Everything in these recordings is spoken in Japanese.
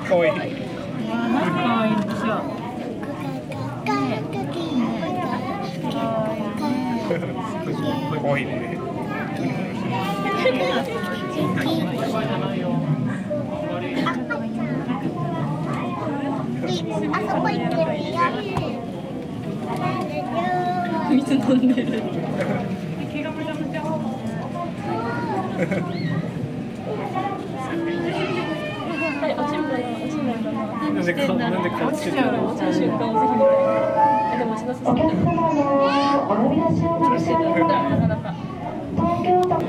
かわいい。 なんか可愛いんですよ。 かわいいね。 あそこ行ってるよ。 水飲んでる。はい、落ちるかな、落ちないかな。 なんで顔落ちちゃう、落ちる瞬間をぜひ見たい。でも落ちなさそう。 お客様のお呼び出しを申し上げます。 なかなか。 東京都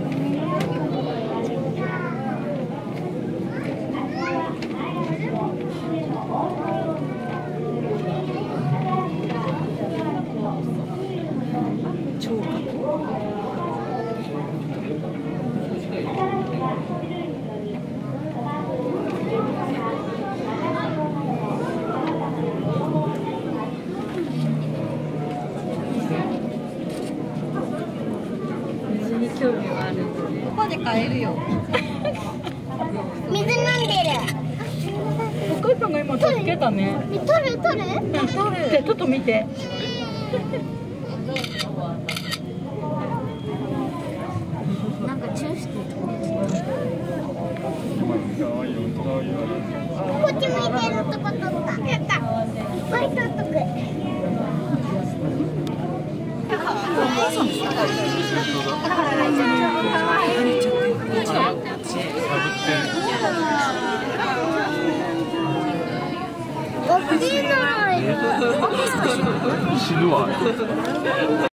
超過去。水に興味はあるので。ここで買えるよ。 水飲んでる。 お母さんが今助けたね。 取る。 で、ちょっと見て。 なんかチューしてる。こっち向いてるとこ取った。やった。いっぱい取っとく。起きない。 死ぬわ。